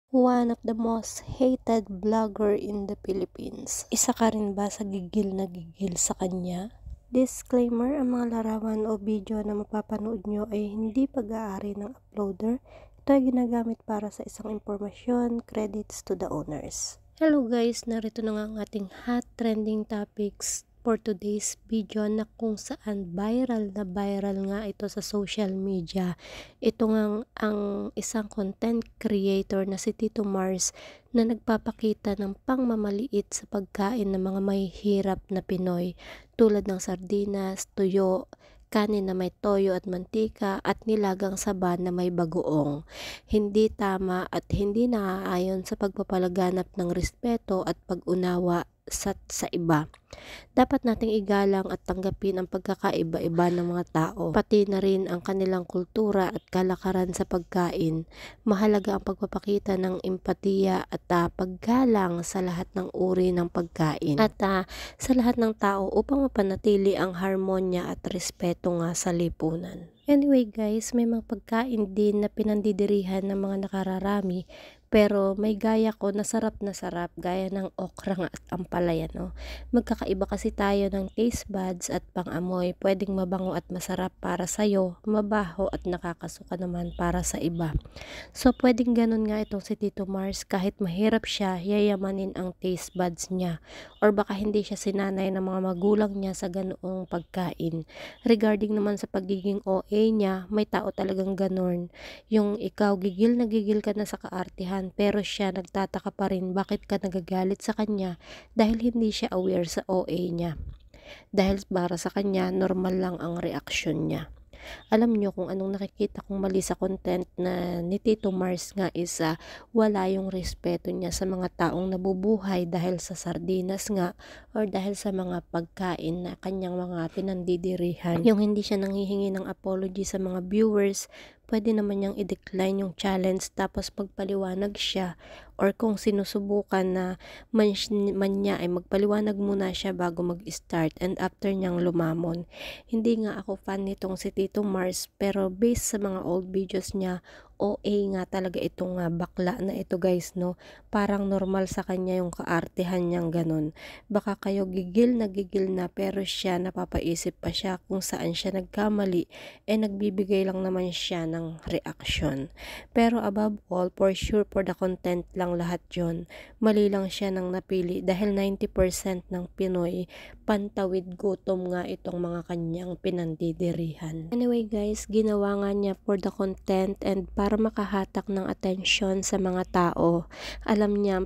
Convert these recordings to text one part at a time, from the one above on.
One of the most hated vlogger in the Philippines. Isa ka rin ba sa gigil na gigil sa kanya? Disclaimer, ang mga larawan o video na mapapanood nyo ay hindi pag-aari ng uploader. Ito ay ginagamit para sa isang impormasyon, credits to the owners. Hello guys, narito na nga ang ating hot trending topics for today's video na kung saan viral na viral nga ito sa social media. Ito nga ang isang content creator na si Tito Mars na nagpapakita ng pangmamaliit sa pagkain ng mga mahihirap na Pinoy tulad ng sardinas, tuyo, kanin na may toyo at mantika at nilagang saba na may bagoong. Hindi tama at hindi naaayon sa pagpapalaganap ng respeto at pag-unawa sa iba. Dapat nating igalang at tanggapin ang pagkakaiba-iba ng mga tao, pati na rin ang kanilang kultura at kalakaran sa pagkain. Mahalaga ang pagpapakita ng empatiya at paggalang sa lahat ng uri ng pagkain at sa lahat ng tao upang mapanatili ang harmonya at respeto nga sa lipunan. Anyway guys, may mga pagkain din na pinandidirihan ng mga nakararami pero may gaya ko na sarap gaya ng okra nga at ampalaya, no? Magkakaiba kasi tayo ng taste buds at pang-amoy. Pwedeng mabango at masarap para sa'yo, mabaho at nakakasuka naman para sa iba. So pwedeng ganun nga itong si Tito Mars, kahit mahirap siya, yayamanin ang taste buds niya. Or baka hindi siya sinanay ng mga magulang niya sa ganoong pagkain. Regarding naman sa pagiging OA niya, may tao talagang ganun. Yung ikaw gigil na gigil ka na sa kaartihan pero siya nagtataka pa rin bakit ka nagagalit sa kanya dahil hindi siya aware sa OA niya. Dahil para sa kanya, normal lang ang reaksyon niya. Alam nyo kung anong nakikita kong mali sa content na ni Tito Mars nga is wala yung respeto niya sa mga taong nabubuhay dahil sa sardinas nga or dahil sa mga pagkain na kanyang mga pinandidirihan. Yung hindi siya nanghihingi ng apology sa mga viewers, pwede naman niyang i-decline yung challenge tapos magpaliwanag siya, or kung sinusubukan na man niya ay magpaliwanag muna siya bago mag-start and after niyang lumamon. Hindi nga ako fan nitong si Tito Mars pero based sa mga old videos niya, OA nga talaga itong bakla na ito guys, no? Parang normal sa kanya yung kaartehan niyang ganun. Baka kayo gigil na pero siya napapaisip pa siya kung saan siya nagkamali, nagbibigay lang naman siya ng reaksyon. Pero above all, for sure for the content lang lahat yon. Mali lang siya nang napili dahil 90% ng Pinoy pantawid gutom nga itong mga kanyang pinandidirihan. Anyway guys, ginawa nga niya for the content and para makahatak ng atensyon sa mga tao. Alam niya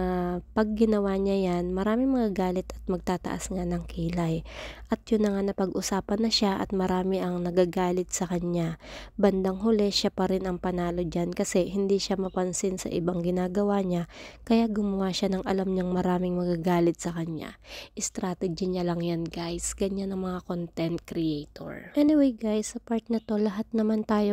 pag ginawa niya yan, maraming magagalit at magtataas nga ng kilay. At yun na nga napag-usapan na siya at marami ang nagagalit sa kanya. Bandang huli siya pa rin ang panalo dyan kasi hindi siya mapansin sa ibang ginagawa niya, kaya gumawa siya ng alam niyang maraming magagalit sa kanya. Strategy niya lang yan guys, ganyan ang mga content creator. Anyway guys, sa part na to, lahat naman tayo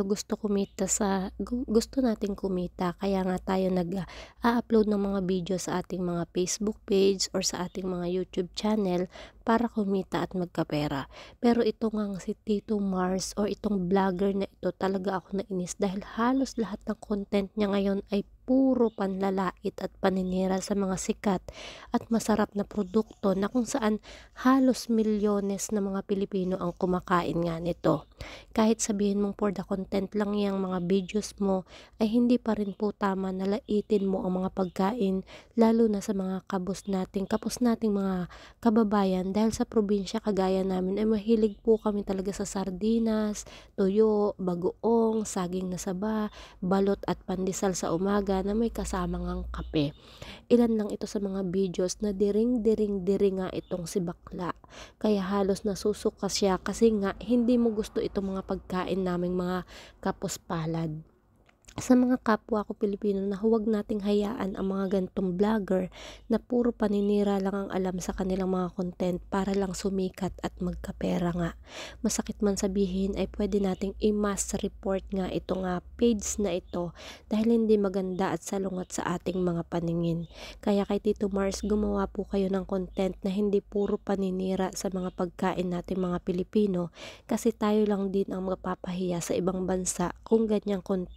gusto nating kumita, kaya nga tayo nag-upload ng mga video sa ating mga Facebook page or sa ating mga YouTube channel para kumita at magkapera. Pero ito nga si Tito Mars or itong vlogger na ito, talaga ako nainis dahil halos lahat ng content niya ngayon ay puro panlalait at paninira sa mga sikat at masarap na produkto na kung saan halos milyones na mga Pilipino ang kumakain nga nito. Kahit sabihin mong for the content lang yung mga videos mo, ay hindi pa rin po tama na laitin mo ang mga pagkain, lalo na sa mga kapos nating mga kababayan dahil sa probinsya kagaya namin ay mahilig po kami talaga sa sardinas, tuyo, bagoong, saging na saba, balot at pandesal sa umaga na may kasamang kape. Ilan lang ito sa mga videos na diring nga itong si bakla. Kaya halos nasusuka siya kasi nga hindi mo gusto itong mga pagkain naming mga kapuspalad. Sa mga kapwa ko Pilipino na huwag nating hayaan ang mga gantong vlogger na puro paninira lang ang alam sa kanilang mga content para lang sumikat at magkapera nga. Masakit man sabihin ay pwede nating i-mass report nga itong page na ito dahil hindi maganda at salungat sa ating mga paningin. Kaya kay Tito Mars, gumawa po kayo ng content na hindi puro paninira sa mga pagkain nating mga Pilipino kasi tayo lang din ang mapapahiya sa ibang bansa kung ganyang content ang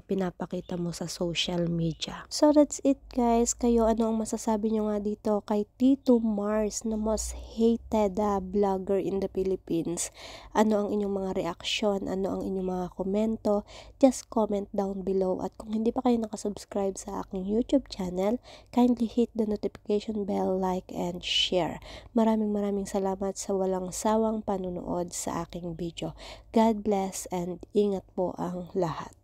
mga pinapakita mo sa social media. So that's it guys. Kayo, ano ang masasabi nyo nga dito kay Tito Mars na most hated vlogger in the Philippines? Ano ang inyong mga reaksyon? Ano ang inyong mga komento? Just comment down below. At kung hindi pa kayo nakasubscribe sa aking YouTube channel, kindly hit the notification bell, like, and share. Maraming salamat sa walang sawang panunood sa aking video. God bless and ingat po ang lahat.